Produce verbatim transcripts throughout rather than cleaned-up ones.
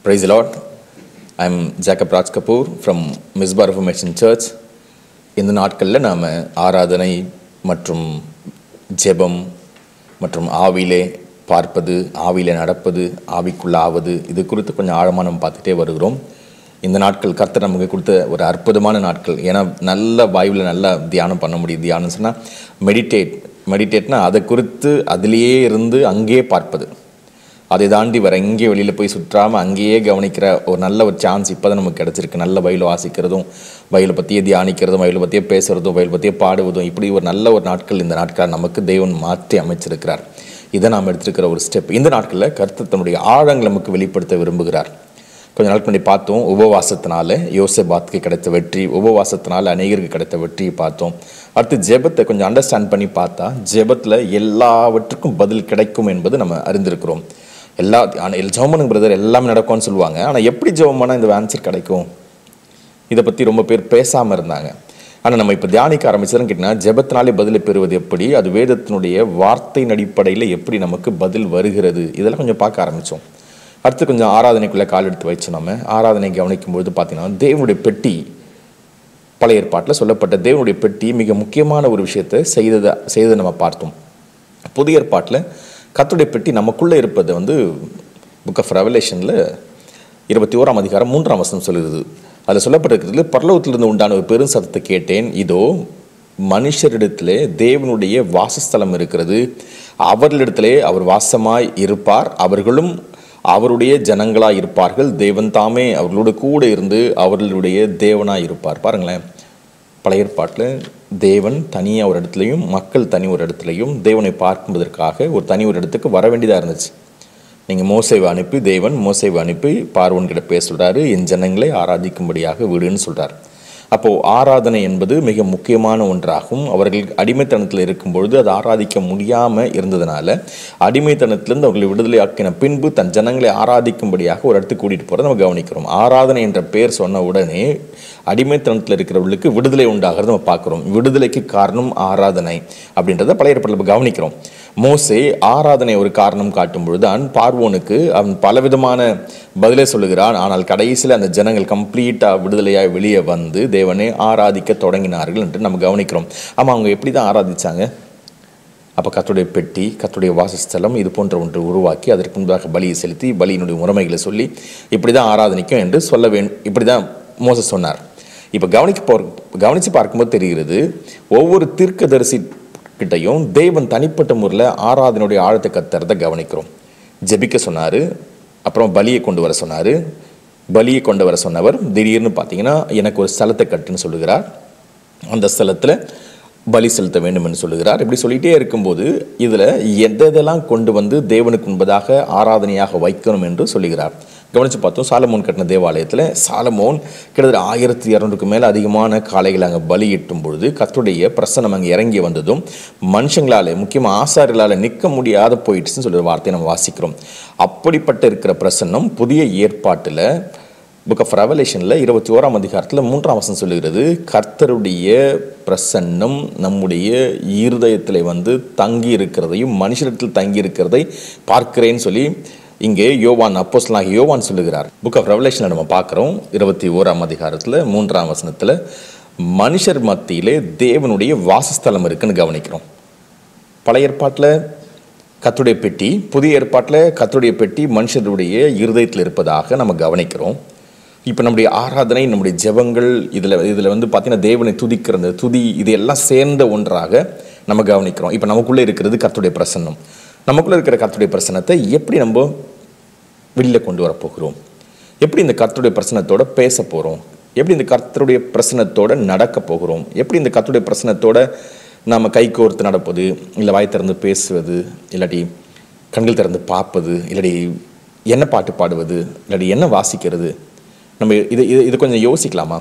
Praise the Lord. I'm Jacob Raj Kapoor from Misbah Reformation Church. இந்த நாட்களில் நாம் ஆராதனை மற்றும் ஜெபம் மற்றும் ஆவிலே பார்ப்பது, ஆவிலே நடப்பது, ஆவிக்குள்ளாவது இது குறித்து கொஞ்சம் ஆழமாக நம்ம பார்த்துட்டே வருகிறோம். இந்த நாட்கள் கர்த்தர் நமக்கு கொடுத்த ஒரு அற்புதமான நாட்கள். ஏன்னா நல்ல வாயுவில் நல்லா தியானம் பண்ண முடியும். தியானம் சொன்னால் மெடிடேட் மெடிடேட்னா அதை குறித்து அதிலேயே இருந்து அங்கேயே பார்ப்பது, அதை தாண்டி வர எங்கேயே வெளியில் போய் சுற்றாமல் அங்கேயே கவனிக்கிற ஒரு நல்ல ஒரு சான்ஸ் இப்போ தான் நமக்கு கிடச்சிருக்கு. நல்ல வயலில் வாசிக்கிறதும், வயலை பற்றியே தியானிக்கிறதும், வயலை பற்றியே பேசுகிறதும், வயலை பற்றியே பாடுவதும், இப்படி ஒரு நல்ல ஒரு நாட்கள் இந்த நாட்கள் நமக்கு தேவன் மாற்றி அமைச்சிருக்கிறார். இதை நாம் எடுத்துருக்கிற ஒரு ஸ்டெப். இந்த நாட்களில் கர்த்தர் தன்னுடைய ஆழங்கள் நமக்கு வெளிப்படுத்த விரும்புகிறார். கொஞ்சம் நாள் பண்ணி பார்த்தோம், உபவாசத்தினால யோசேபாத்துக்கு கிடைத்த வெற்றி, உபவாசத்தினால அநேகருக்கு கிடைத்த வெற்றியை பார்த்தோம். அடுத்து ஜெபத்தை கொஞ்சம் அண்டர்ஸ்டாண்ட் பண்ணி பார்த்தா ஜெபத்தில் எல்லாவற்றுக்கும் பதில் கிடைக்கும் என்பது நம்ம அறிந்திருக்கிறோம். எல்லா ஜெபம் பண்ணுங்க பிரதர் எல்லாமே நடக்கும்னு சொல்லுவாங்க. ஆனால் எப்படி ஜெபம் பண்ணால் இந்த ஆன்சர் கிடைக்கும், இதை பற்றி ரொம்ப பேர் பேசாமல் இருந்தாங்க. ஆனால் நம்ம இப்போ தியானிக்க ஆரம்பிச்சதுன்னு கேட்டிங்கன்னா, ஜெபத்தினாலே பதிலை பெறுவது எப்படி, அது வேதத்தினுடைய வார்த்தையின் அடிப்படையில் எப்படி நமக்கு பதில் வருகிறது, இதெல்லாம் கொஞ்சம் பார்க்க ஆரம்பித்தோம். அடுத்து கொஞ்சம் ஆராதனைக்குள்ளே கால் எடுத்து வச்சு நம்ம ஆராதனை கவனிக்கும்பொழுது பார்த்தீங்கன்னா, தேவனுடைய பெட்டி, பழைய ஏற்பாட்டில் சொல்லப்பட்ட தேவனுடைய பெட்டி மிக முக்கியமான ஒரு விஷயத்தை செய்ததை செய்ததை நம்ம பார்த்தோம். புதிய ஏற்பாட்டில் கர்த்தருடைய பெட்டி நமக்குள்ளே இருப்பது வந்து புக் ஆஃப் ரெவலேஷனில் இருபத்தி ஓராம் அதிகாரம் மூன்றாம் வசனம் சொல்லுது. அதில் சொல்லப்பட்டிருக்கிறது, பரலோகத்திலிருந்து உண்டான ஒரு பெரும் சத்தத்தை கேட்டேன், இதோ மனுஷரிடத்திலே தேவனுடைய வாசஸ்தலம் இருக்கிறது, அவர்களிடத்திலே அவர் வாசமாய் இருப்பார், அவர்களும் அவருடைய ஜனங்களாக இருப்பார்கள், தேவன் தாமே அவர்களோடு கூட இருந்து அவர்களுடைய தேவனாக இருப்பார். பாருங்களேன், பழைய ஏற்பாட்டில் தேவன் தனியாக ஒரு இடத்துலையும் மக்கள் தனி ஒரு இடத்துலையும் தேவனை பார்க்கும்பதற்காக ஒரு தனி ஒரு இடத்துக்கு வர வேண்டியதாக இருந்துச்சு. நீங்கள் மோசேவை அனுப்பி, தேவன் மோசேவை அனுப்பி பார்வோன்கிட்ட பேச சொல்கிறாரு, என் ஜனங்களை ஆராதிக்கும்படியாக விடுன்னு சொல்கிறார். அப்போது ஆராதனை என்பது மிக முக்கியமான ஒன்றாகும். அவர்கள் அடிமைத்தனத்தில் இருக்கும்பொழுது அது ஆராதிக்க முடியாமல் இருந்ததுனால அடிமைத்தனத்திலிருந்து அவர்களை விடுதலை ஆக்கின பின்பு தன் ஜனங்களை ஆராதிக்கும்படியாக ஒரு இடத்துக்கு கூட்டிகிட்டு போகிறத நம்ம கவனிக்கிறோம். ஆராதனை என்ற பெயர் சொன்ன உடனே அடிமைத்தனத்தில் இருக்கிறவர்களுக்கு விடுதலை உண்டாகிறது நம்ம பார்க்குறோம். விடுதலைக்கு காரணம் ஆராதனை அப்படின்றத பழைய ஏற்பாட்டில் நம்ம கவனிக்கிறோம். மோசே ஆராதனை ஒரு காரணம் காட்டும் பொழுதுதான் பார்வோனுக்கு அவன் பலவிதமான பதிலே சொல்லுகிறான். ஆனால் கடைசியில் அந்த ஜனங்கள் கம்ப்ளீட்டாக விடுதலையாக வெளியே வந்து தேவனை ஆராதிக்க தொடங்கினார்கள் என்று நம்ம கவனிக்கிறோம். ஆமாம், அவங்க எப்படி தான் ஆராதித்தாங்க? அப்போ கர்த்தருடைய பெட்டி, கர்த்தருடைய வாசஸ்தலம் இது போன்ற ஒன்று உருவாக்கி அதற்கு முன்பாக பலியை செலுத்தி பலியினுடைய முறைமைகளை சொல்லி இப்படி தான் ஆராதனிக்கும் என்று சொல்ல வேண்டும். இப்படி தான் மோசே சொன்னார். இப்போ கவனிக்க போ கவனித்து பார்க்கும்போது தெரிகிறது, ஒவ்வொரு தீர்க்கதரிசி கிட்டையும் தேவன் தனிப்பட்ட முறையில் ஆராதனுடைய ஆழத்தை கத்துறதை கவனிக்கிறோம். ஜெபிக்க சொன்னார், அப்புறம் பலியை கொண்டு வர சொன்னார். பலியை கொண்டு வர சொன்னவர் திடீர்னு பார்த்தீங்கன்னா எனக்கு ஒரு ஸ்தலத்தை கட்டுன்னு சொல்லுகிறார், அந்த ஸ்தலத்தில் பலி செலுத்த வேண்டும் என்று சொல்லுகிறார். இப்படி சொல்லிகிட்டே இருக்கும்போது இதில் எதெல்லாம் கொண்டு வந்து தேவனுக்கு முன்பதாக ஆராதனையாக வைக்கணும் என்று சொல்லுகிறார். கவனித்து பார்த்தோம், சாலமோன் கட்டின தேவாலயத்தில் சாலமோன் கிட்டத்தட்ட ஆயிரத்தி இரநூறுக்கு மேலே அதிகமான காளைகளை அங்கே பலியிட்டும் பொழுது கர்த்தருடைய பிரசன்னம் அங்கே இறங்கி வந்ததும் மனுஷங்களால், முக்கியமாக ஆசாரியர்களால் நிற்க முடியாத போயிடுச்சுன்னு சொல்கிற வார்த்தையை நம்ம வாசிக்கிறோம். அப்படிப்பட்ட இருக்கிற பிரசன்னம் புதிய ஏற்பாட்டில் புக் ஆஃப் ரெவலேஷனில் இருபத்தி ஓராம் அதிகாரத்தில் மூன்றாம் வசனம் சொல்லுகிறது, கர்த்தருடைய பிரசன்னம் நம்முடைய இருதயத்தில் வந்து தங்கி இருக்கிறதையும் மனுஷரிடத்தில் தங்கி இருக்கிறதை பார்க்கிறேன்னு சொல்லி இங்கே யோவான், அப்போஸ்தலனாகிய யோவான் சொல்லுகிறார். புக் ஆஃப் ரெவலேஷனில் நம்ம பார்க்குறோம் இருபத்தி ஓராம் அதிகாரத்தில் மூன்றாம் வசனத்தில் மனுஷர் மத்தியிலே தேவனுடைய வாசஸ்தலம் இருக்குன்னு கவனிக்கிறோம். பழைய ஏற்பாட்டில் கர்த்தருடைய பெட்டி, புதிய ஏற்பாட்டில் கர்த்தருடைய பெட்டி மனுஷருடைய இருதயத்தில் இருப்பதாக நம்ம கவனிக்கிறோம். இப்போ நம்முடைய ஆராதனை, நம்முடைய ஜெபங்கள் இதில் இதில் வந்து பார்த்திங்கன்னா தேவனை துதிக்கிற அந்த துதி இது எல்லாம் சேர்ந்த ஒன்றாக நம்ம கவனிக்கிறோம். இப்போ நமக்குள்ளே இருக்கிறது கர்த்தருடைய பிரசன்னம். நமக்குள்ளே இருக்கிற கர்த்தருடைய பிரசன்னத்தை எப்படி நம்ம வெளியில் கொண்டு வரப்போகிறோம், எப்படி இந்த கர்த்தருடைய பிரசன்னத்தோடு பேச போகிறோம், எப்படி இந்த கர்த்தருடைய பிரசன்னத்தோடு நடக்க போகிறோம், எப்படி இந்த கர்த்தருடைய பிரசன்னத்தோடு நாம் கை கோர்த்து நடப்பது, இல்லை வாய் திறந்து பேசுவது, இல்லாட்டி கண்கள் திறந்து பார்ப்பது, இல்லாட்டி என்ன பாட்டு பாடுவது, இல்லாட்டி என்ன வாசிக்கிறது, நம்ம இது இது இது கொஞ்சம் யோசிக்கலாமா?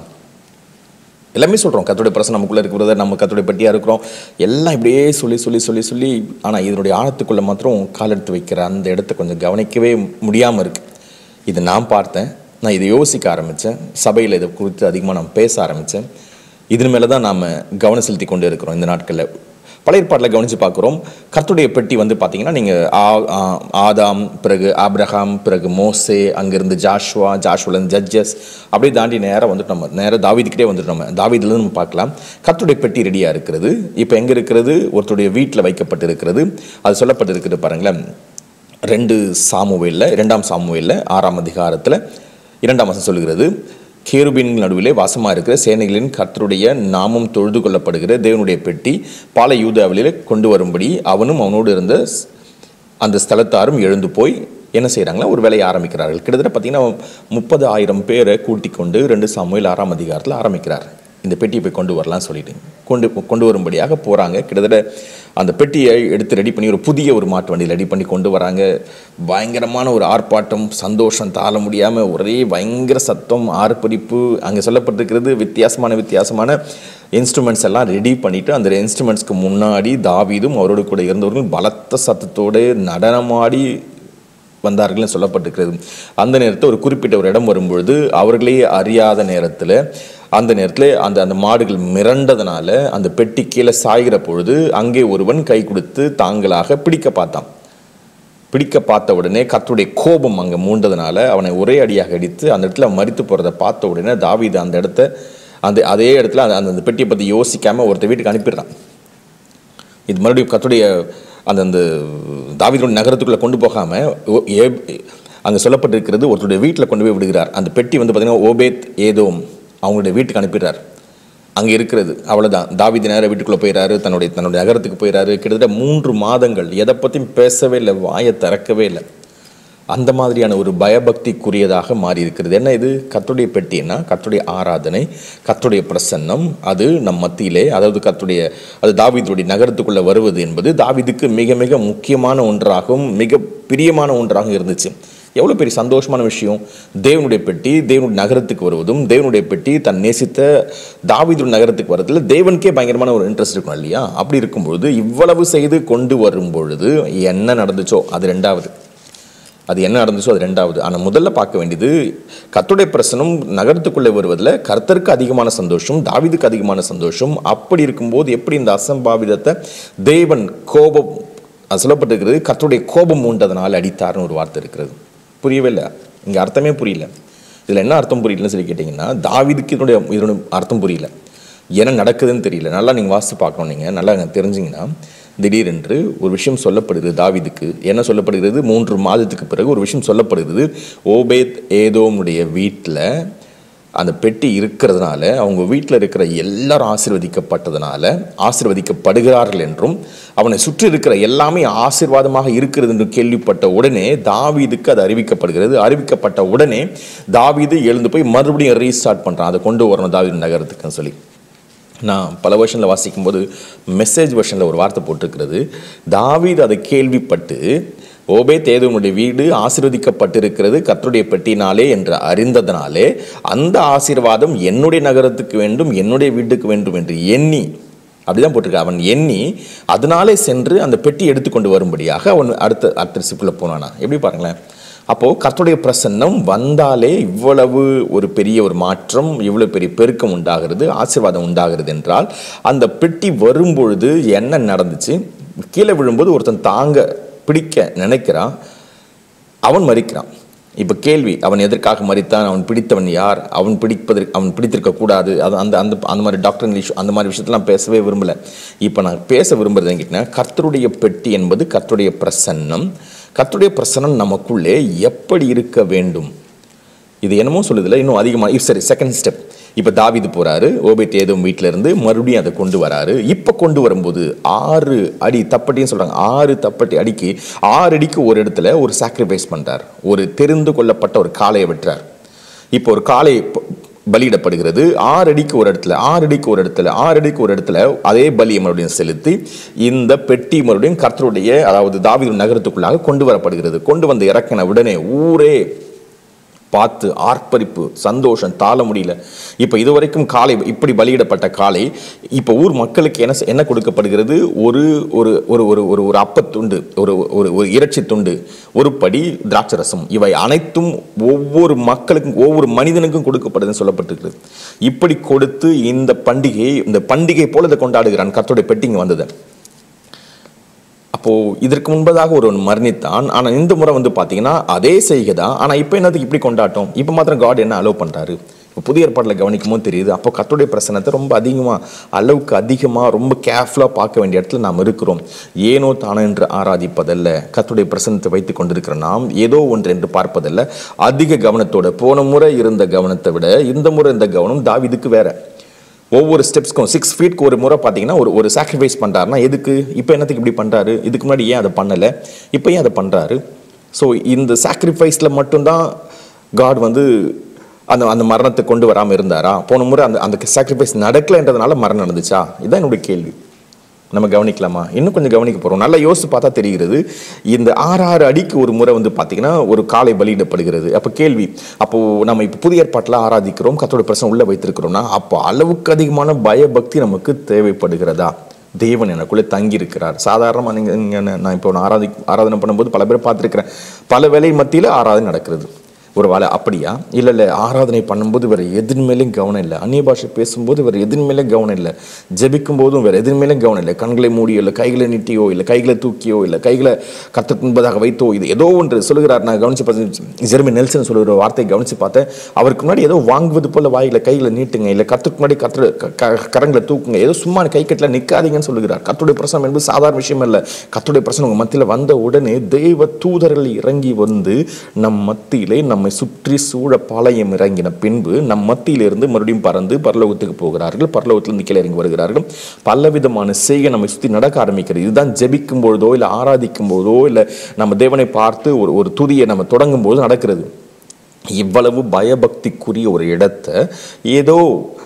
எல்லாமே சொல்கிறோம் கர்த்தருடைய பிரசன்னம் நமக்குள்ளே இருக்கிறத, நம்ம கர்த்தருடைய பெட்டியாக இருக்கிறோம், எல்லாம் இப்படியே சொல்லி சொல்லி சொல்லி சொல்லி ஆனால் இதனுடைய ஆழத்துக்குள்ளே மாத்திரம் கால் எடுத்து வைக்கிற அந்த இடத்த கொஞ்சம் கவனிக்கவே முடியாமல் இருக்குது. இது நான் பார்த்தேன், நான் இதை யோசிக்க ஆரம்பித்தேன், சபையில் இதை குறித்து அதிகமாக நான் பேச ஆரம்பித்தேன். இதன் மேலே தான் நாம் கவனம் செலுத்தி கொண்டு இருக்கிறோம் இந்த நாட்களில். பழைய ஏற்பாட்டில் கவனித்து பார்க்குறோம். கர்த்தருடைய பெட்டி வந்து பார்த்தீங்கன்னா நீங்கள் ஆதாம், பிறகு ஆப்ரஹாம், பிறகு மோசே, அங்கேருந்து ஜாஷுவா, ஜாஷுவாலேருந்து ஜட்ஜஸ், அப்படியே தாண்டி நேராக வந்துட்டு நம்ம நேராக தாவீதுக்கிட்டே வந்துட்டு நம்ம தாவீதுலேருந்து நம்ம பார்க்கலாம். கர்த்தருடைய பெட்டி ரெடியாக இருக்கிறது. இப்போ எங்கே இருக்கிறது? ஒருத்தருடைய வீட்டில் வைக்கப்பட்டு இருக்கிறது. அது சொல்லப்பட்டு இருக்கிறது பாருங்களேன். ரெண்டு சாமுவேலில் இரண்டாம் சாமுவேலில் ஆறாம் அதிகாரத்தில் இரண்டாம் வசனம் சொல்லுகிறது, கேருபீன் நடுவிலே வாசமாக இருக்கிற சேனைகளின் கர்த்தருடைய நாமம் தொழுது கொள்ளப்படுகிற தேவனுடைய பெட்டி பாலை யூதாவிலே கொண்டு வரும்படி அவனும் அவனோடு இருந்த அந்த ஸ்தலத்தாரும் எழுந்து போய் என்ன செய்கிறாங்களா, ஒரு வேலையை ஆரம்பிக்கிறார்கள். கிட்டத்தட்ட பார்த்தீங்கன்னா முப்பது ஆயிரம் பேரை கூட்டிக் கொண்டு ரெண்டு சாமுவேல் ஆறாம் அதிகாரத்தில் ஆரம்பிக்கிறார். இந்த பெட்டியை போய் கொண்டு வரலாம்னு சொல்லிட்டு கொண்டு கொண்டு வரும்படியாக போகிறாங்க. கிட்டத்தட்ட அந்த பெட்டியை எடுத்து ரெடி பண்ணி ஒரு புதிய ஒரு மாட்டு வண்டியில் ரெடி பண்ணி கொண்டு வராங்க. பயங்கரமான ஒரு ஆர்ப்பாட்டம், சந்தோஷம் தாழ முடியாமல் ஒரே பயங்கர சத்தம், ஆர்ப்பரிப்பு. அங்கே சொல்லப்பட்டிருக்கிறது வித்தியாசமான வித்தியாசமான இன்ஸ்ட்ருமெண்ட்ஸ் எல்லாம் ரெடி பண்ணிவிட்டு அந்த இன்ஸ்ட்ருமெண்ட்ஸ்க்கு முன்னாடி தாவீதும் அவரோடு கூட இருந்தவர்கள் பலத்த சத்தத்தோடு நடனமாடி வந்தார்கள்னு சொல்லப்பட்டிருக்கிறது. அந்த நேரத்தில் ஒரு குறிப்பிட்ட ஒரு இடம் வரும்பொழுது அவர்களே அறியாத நேரத்தில் அந்த நேரத்தில் அந்த அந்த மாடுகள் மிரண்டதுனால அந்த பெட்டி கீழே சாய்கிற பொழுது அங்கே ஒருவன் கை கொடுத்து தாங்களாக பிடிக்க பார்த்தான். பிடிக்க பார்த்த உடனே கர்த்தருடைய கோபம் அங்கே மூண்டதுனால அவனை ஒரே அடியாக அடித்து அந்த இடத்துல மரித்து போகிறத பார்த்த உடனே தாவீது அந்த இடத்த அந்த அதே இடத்துல அந்த அந்த பெட்டியை பற்றி யோசிக்காமல் ஒருத்தர் வீட்டுக்கு அனுப்பிடுறான். இது மறுபடியும் கர்த்தருடைய அந்த அந்த தாவீதுடைய நகரத்துக்குள்ளே கொண்டு போகாமல் அங்கே சொல்லப்பட்டிருக்கிறது ஒருத்தருடைய வீட்டில் கொண்டு போய் விடுகிறார். அந்த பெட்டி வந்து பார்த்திங்கன்னா ஓபேத் ஏதோம் அவங்களுடைய வீட்டுக்கு அனுப்பிடுறார். அங்கே இருக்கிறது அவ்வளோதான். தாவீது நேரம் வீட்டுக்குள்ளே போயிடறாரு, தன்னுடைய தன்னுடைய நகரத்துக்கு போயிடறாரு. கிட்டத்தட்ட மூன்று மாதங்கள் எதை பற்றியும் பேசவே இல்லை, வாயை திறக்கவே இல்லை. அந்த மாதிரியான ஒரு பயபக்திக்குரியதாக மாறி இருக்கிறது. என்ன இது? கர்த்தருடைய பெட்டின்னா கர்த்தருடைய ஆராதனை, கர்த்தருடைய பிரசன்னம், அது நம் மத்தியிலே, அதாவது கர்த்தருடைய அது தாவீதுடைய நகரத்துக்குள்ளே வருவது என்பது தாவீதுக்கு மிக மிக முக்கியமான ஒன்றாகவும் மிக பிரியமான ஒன்றாகவும் இருந்துச்சு. எவ்வளோ பெரிய சந்தோஷமான விஷயம்! தேவனுடைய பெட்டி தேவனுடைய நகரத்துக்கு வருவதும், தேவனுடைய பெட்டி தன் நேசித்த தாவீது நகரத்துக்கு வரதுல தேவனுக்கே பயங்கரமான ஒரு இன்ட்ரெஸ்ட் இருக்கும் இல்லையா? அப்படி இருக்கும்பொழுது இவ்வளவு செய்து கொண்டு வரும் பொழுது என்ன நடந்துச்சோ அது ரெண்டாவது. அது என்ன நடந்துச்சோ அது ரெண்டாவது. ஆனால் முதல்ல பார்க்க வேண்டியது கர்த்தருடைய பிரசனம் நகரத்துக்குள்ளே வருவதில் கர்த்தருக்கு அதிகமான சந்தோஷம், தாவீதுக்கு அதிகமான சந்தோஷம். அப்படி இருக்கும்போது எப்படி இந்த அசம்பாவிதத்தை தேவன் கோபம் சொல்லப்பட்டிருக்கிறது, கர்த்தருடைய கோபம் உண்டதனால் அடித்தார்னு ஒரு வார்த்தை இருக்கிறது. புரியவே இல்லை, இங்கே அர்த்தமே புரியல. இதில் என்ன அர்த்தம் புரியலன்னு சொல்லி கேட்டிங்கன்னா தாவீதுக்கு இதனுடைய இதனுடைய அர்த்தம் புரியல, என்ன நடக்குதுன்னு தெரியல. நல்லா நீங்கள் வாசித்து பார்க்கணும். நீங்கள் நல்லா தெரிஞ்சிங்கன்னா திடீரென்று ஒரு விஷயம் சொல்லப்படுகிறது தாவீதுக்கு. என்ன சொல்லப்படுகிறது? மூன்று மாதத்துக்கு பிறகு ஒரு விஷயம் சொல்லப்படுகிறது. ஓபேத் ஏதோமுடைய வீட்டில் அந்த பெட்டி இருக்கிறதுனால அவங்க வீட்டில் இருக்கிற எல்லாரும் ஆசீர்வதிக்கப்பட்டதுனால ஆசீர்வதிக்கப்படுகிறார்கள் என்றும் அவனை சுற்றி இருக்கிற எல்லாமே ஆசீர்வாதமாக இருக்கிறது என்று கேள்விப்பட்ட உடனே தாவீதுக்கு அது அறிவிக்கப்படுகிறது. அறிவிக்கப்பட்ட உடனே தாவீது எழுந்து போய் மறுபடியும் ரீஸ்டார்ட் பண்ணுறான், அதை கொண்டு வரணும் தாவீது நகரத்துக்குன்னு சொல்லி. நான் பல வெர்ஷனில் வாசிக்கும்போது மெசேஜ் வெர்ஷனில் ஒரு வார்த்தை போட்டிருக்கிறது, தாவீது அதை கேள்விப்பட்டு ஓபேத் ஏதோமுடைய வீடு ஆசீர்வதிக்கப்பட்டிருக்கிறது கர்த்தருடைய பெட்டினாலே என்று அறிந்ததனாலே அந்த ஆசீர்வாதம் என்னுடைய நகரத்துக்கு வேண்டும், என்னுடைய வீட்டுக்கு வேண்டும் என்று எண்ணி, அப்படிதான் போட்டிருக்க, அவன் எண்ணி அதனாலே சென்று அந்த பெட்டி எடுத்துக்கொண்டு வரும்படியாக அவன் அடுத்த அடுத்த சிப்புக்குள்ளே போனானா. எப்படி பாருங்களேன். அப்போது கர்த்தருடைய பிரசன்னம் வந்தாலே இவ்வளவு ஒரு பெரிய ஒரு மாற்றம், இவ்வளவு பெரிய பெருக்கம் உண்டாகிறது, ஆசீர்வாதம் உண்டாகிறது என்றால் அந்த பெட்டி வரும்பொழுது என்ன நடந்துச்சு? கீழே விழும்போது ஒருத்தன் தாங்க பிடிக்க நினைக்கிறான், அவன் மறிக்கிறான். இப்போ கேள்வி, அவன் எதற்காக மறித்தான்? அவன் பிடித்தவன் யார்? அவன் பிடிப்பதற்கு அவன் பிடித்திருக்க கூடாது. அது அந்த அந்த அந்த மாதிரி டாக்டர் இஷ்யூ அந்த மாதிரி விஷயத்தெல்லாம் பேசவே விரும்பலை. இப்போ நான் பேச விரும்புறது என்கிட்டனா கர்த்தருடைய பெட்டி என்பது கர்த்தருடைய பிரசன்னம். கர்த்தருடைய பிரசன்னம் நமக்குள்ளே எப்படி இருக்க வேண்டும்? இது என்னமோ சொல்லுதில்ல, இன்னும் அதிகமாக. சரி, செகண்ட் ஸ்டெப். இப்போ தாவீது போகிறாரு, ஓபேத் ஏதோம் வீட்டில் இருந்து மறுபடியும் அதை கொண்டு வராரு. இப்போ கொண்டு வரும்போது ஆறு அடி தப்பட்டின்னு சொல்கிறாங்க, ஆறு தப்பட்டி அடிக்கு ஆறு அடிக்கு ஒரு இடத்துல ஒரு சாக்ரிஃபைஸ் பண்ணுறார், ஒரு தெரிந்து கொள்ளப்பட்ட ஒரு காளையை வெட்டுறார். இப்போ ஒரு காளை பலியிடப்படுகிறது. ஆறு அடிக்கு ஒரு இடத்துல ஆறு அடிக்கு ஒரு இடத்துல ஆறு அடிக்கு ஒரு இடத்துல அதே பலியை மறுபடியும் செலுத்தி இந்த பெட்டி மறுபடியும் கர்த்தருடைய, அதாவது தாவீது நகரத்துக்குள்ளாக கொண்டு வரப்படுகிறது. கொண்டு வந்து இறக்கின உடனே ஊரே பார்த்து ஆர்ப்பரிப்பு, சந்தோஷம் தாழ முடியல. இப்போ இதுவரைக்கும் காளை இப்படி பலியிடப்பட்ட காளை இப்போ ஊர் மக்களுக்கு என்ன என்ன கொடுக்கப்படுகிறது? ஒரு ஒரு ஒரு ஒரு ஒரு ஒரு அப்பத்துண்டு, ஒரு ஒரு ஒரு இறைச்சி துண்டு, ஒரு படி திராட்சை ரசம். இவை அனைத்தும் ஒவ்வொரு மக்களுக்கும் ஒவ்வொரு மனிதனுக்கும் கொடுக்கப்படுதுன்னு சொல்லப்பட்டிருக்கிறது. இப்படி கொடுத்து இந்த பண்டிகையை இந்த பண்டிகை போல இதை கொண்டாடுகிறான். கர்த்தருடைய பெட்டிங்க வந்தது. அப்போது இதற்கு முன்பதாக ஒரு மரணித்தான். ஆனால் இந்த முறை வந்து பார்த்தீங்கன்னா அதே செய்கை தான். ஆனால் இப்போ என்னதுக்கு இப்படி கொண்டாட்டம்? இப்போ மாத்திரம் காட் என்ன அலோவ் பண்ணுறாரு? இப்போ புதிய ஏற்பாட்டில் கவனிக்கும் போது தெரியுது. அப்போ கர்த்தருடைய பிரசன்னத்தை ரொம்ப அதிகமாக, அளவுக்கு அதிகமாக, ரொம்ப கேர்ஃபுல்லாக பார்க்க வேண்டிய இடத்துல நாம் இருக்கிறோம். ஏனோ தானோ என்று ஆராதிப்பதல்ல, கர்த்தருடைய பிரசன்னத்தை வைத்து கொண்டிருக்கிற நாம் ஏதோ ஒன்று என்று பார்ப்பதல்ல, அதிக கவனத்தோட. போன முறை இருந்த கவனத்தை விட இந்த முறை இந்த கவனம் தாவீதுக்கு வேற. ஒவ்வொரு ஸ்டெப்ஸ்க்கும் சிக்ஸ் ஃபீட்க்கு ஒரு முறை பார்த்தீங்கன்னா ஒரு ஒரு சாக்ரிஃபைஸ் பண்ணுறாருன்னா எதுக்கு? இப்போ என்னத்துக்கு இப்படி பண்ணுறாரு? இதுக்கு முன்னாடி ஏன் அதை பண்ணலை? இப்போ ஏன் அதை பண்ணுறாரு? ஸோ இந்த சாக்ரிஃபைஸில் மட்டும்தான் காட் வந்து அந்த அந்த மரணத்தை கொண்டு வராமல் இருந்தாரா? போன முறை அந்த அந்த சாக்ரிஃபைஸ் நடக்கலைன்றதுனால மரணம் நடந்துச்சா? இதுதான் என்னுடைய கேள்வி. நம்ம கவனிக்கலாமா? இன்னும் கொஞ்சம் கவனிக்க போகிறோம். நல்லா யோசித்து பார்த்தா தெரிகிறது. இந்த ஆறு ஆறு அடிக்கு ஒரு முறை வந்து பார்த்தீங்கன்னா ஒரு காலை பலியிடப்படுகிறது. அப்போ கேள்வி, அப்போது நம்ம இப்போ புதிய ஏற்பாட்டில் ஆராதிக்கிறோம், கர்த்தருடைய பிரசன்னம் உள்ளே வைத்திருக்கிறோம்னா அப்போ அளவுக்கு அதிகமான பயபக்தி நமக்கு தேவைப்படுகிறதா? தேவன் எனக்குள்ளே தங்கி இருக்கிறார். சாதாரணமாக நீங்கள் நீங்கள் நான் இப்போ ஆராதி ஆராதனை பண்ணும்போது பல பேர் பார்த்துருக்கிறேன். பல வேலை மத்தியில் ஆராதனை நடக்கிறது. ஒரு வேலை அப்படியா? இல்லை இல்லை, ஆராதனை பண்ணும்போது வேறு எதிர்மேலையும் கவனம் இல்லை, அந்நிய பாஷை பேசும்போது வேறு எதிர்மேலே கவனம் இல்லை, ஜெபிக்கும் போதும் வேறு எதிர்மேலே கவனம் இல்லை, கண்களை மூடியோ இல்லை கைகளை நீட்டியோ இல்லை கைகளை தூக்கியோ இல்லை கைகளை கர்த்தருக்கு முன்பதாக வைத்தோ, இது ஏதோ ஒன்று சொல்லுகிறார். நான் கவனித்து பார்த்து ஜெர்மி நெல்சன் சொல்லுகிற வார்த்தையை கவனித்து பார்த்தேன். அவருக்கு முன்னாடி ஏதோ வாங்குவது போல் வாயில கைகளை நீட்டுங்க, இல்லை கர்த்தருக்கு முன்னாடி கர்த்தர் கரங்களை தூக்குங்க, ஏதோ சும்மா கை கட்டில் நிற்காதீங்கன்னு சொல்லுகிறார். கர்த்தருடைய பிரசனம் என்பது சாதாரண விஷயம் இல்லை. கர்த்தருடைய பிரசனம் உங்கள் மத்தியில் வந்த உடனே தெய்வ தூதர்கள் இறங்கி வந்து நம் மத்தியிலே நம்ம சுற்றி சூழ பாளையம் இறங்கின பின்பு நம் மத்தியிலிருந்து மறுபடியும் பறந்து பரலோகத்துக்கு போகிறார்கள். பரலோகத்திலிருந்து கீழே இறங்கி வருகிறார்கள். பலவிதமான செய்கை நம்மை சுற்றி நடக்க ஆரம்பிக்கிறது. இதுதான் ஜெபிக்கும் பொழுதோ இல்லை ஆராதிக்கும் போதோ இல்லை நம்ம தேவனை பார்த்து ஒரு ஒரு துதியை நம்ம தொடங்கும் போது நடக்கிறது. இவ்வளவு பயபக்திக்குரிய ஒரு இடத்தை ஏதோ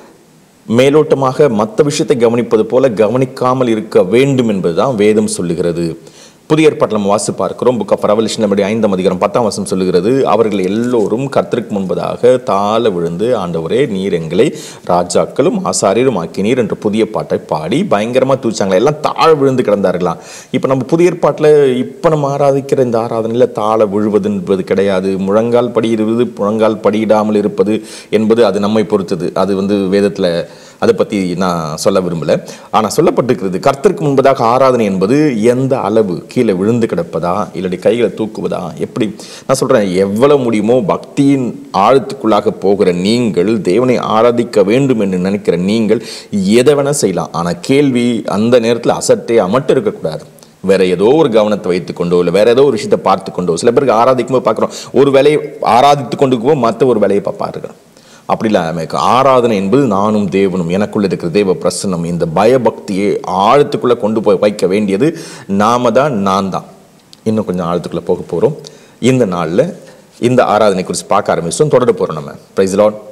மேலோட்டமாக மற்ற விஷயத்தை கவனிப்பது போல கவனிக்காமல் இருக்க வேண்டும் என்பதுதான் வேதம் சொல்லுகிறது. புதிய ஏற்பாட்டில் நம்ம வாசி பார்க்கிறோம். புக் ஆஃப் ரெவலேஷன் நம்முடைய ஐந்தாம் அதிகாரம் பத்தாம் வசனம் சொல்லுகிறது, அவர்கள் எல்லோரும் கர்த்தருக்கு முன்பதாக தாழ விழுந்து, ஆண்டவரே நீர் எங்களை ராஜாக்களும் ஆசாரியரும் ஆக்கினீர் என்ற புதிய பாட்டை பாடி பயங்கரமாக தூச்சாங்களா. எல்லாம் தாழ விழுந்து கிடந்தார்களாம். இப்போ நம்ம புதிய ஏற்பாட்டில் இப்போ நம்ம ஆராதிக்கிற இந்த ஆராதனையில் தாழ விழுவது என்பது கிடையாது. முழங்கால் படியிடுவது, முழங்கால் படியிடாமல் இருப்பது என்பது அது நம்மை பொறுத்தது. அது வந்து வேதத்தில் அதை பற்றி நான் சொல்ல விரும்பலை. ஆனால் சொல்லப்பட்டிருக்கிறது கர்த்தருக்கு முன்பதாக ஆராதனை என்பது எந்த அளவு கீழே விழுந்து கிடப்பதா இல்லாட்டி கைகளை தூக்குவதா? எப்படி நான் சொல்கிறேன், எவ்வளவு முடியுமோ பக்தியின் ஆழத்துக்குள்ளாக போகிற நீங்கள், தேவனை ஆராதிக்க வேண்டும் என்று நினைக்கிற நீங்கள் எதை வேணால் செய்யலாம். ஆனால் கேள்வி, அந்த நேரத்தில் அசட்டே அமட்டு இருக்கக்கூடாது. வேற ஏதோ ஒரு கவனத்தை வைத்துக் கொண்டோ இல்லை வேற ஏதோ ஒரு விஷயத்தை பார்த்து கொண்டோ. சில பேருக்கு ஆராதிக்கும் போது பார்க்குறோம், ஒரு வேலையை ஆராதித்து கொண்டு போது மற்ற ஒரு வேலையை பார்ப்பார்கள். அப்படி இல்லாம ஆராதனை என்பது நானும் தேவனும், எனக்குள்ள இருக்கிற தேவ பிரசன்னம், இந்த பயபக்தியை ஆழத்துக்குள்ளே கொண்டு போய் வைக்க வேண்டியது நாம தான், நான் தான். இன்னும் கொஞ்சம் ஆழத்துக்குள்ளே போக போகிறோம். இந்த நாளில் இந்த ஆராதனை குறித்து பார்க்க ஆரம்பிச்சோம். தொடர போகிறோம் நம்ம. Praise the Lord.